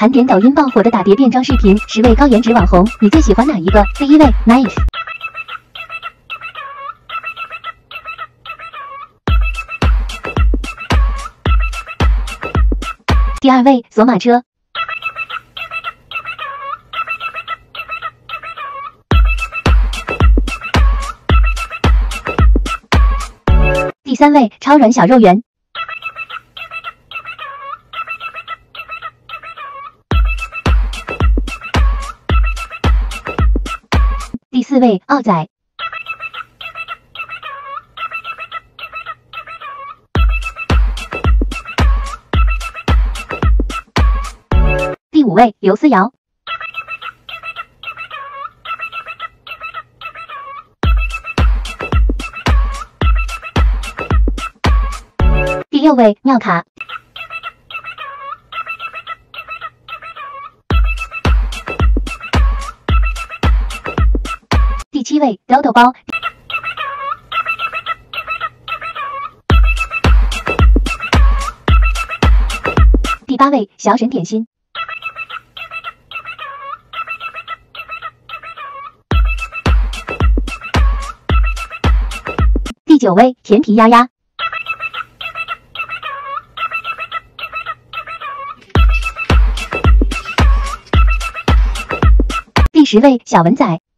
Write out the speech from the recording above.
盘点抖音爆火的打碟变装视频，10位高颜值网红，你最喜欢哪一个？第1位 ，Nice。第2位，索马车。第3位，超软小肉圆。第4位，奥仔。第5位，刘思瑶。第6位，妙卡。第7位，豆豆包。第8位，小沈点心。第9位，甜皮丫丫。第10位，小文仔。